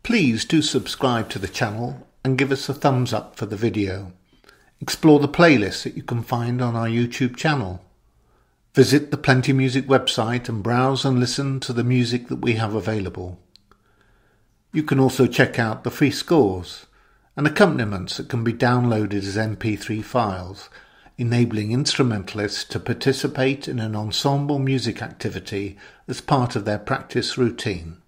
Please do subscribe to the channel and give us a thumbs up for the video. Explore the playlists that you can find on our YouTube channel. Visit the PlentyMusic website and browse and listen to the music that we have available. You can also check out the free scores and accompaniments that can be downloaded as MP3 files, enabling instrumentalists to participate in an ensemble music activity as part of their practice routine.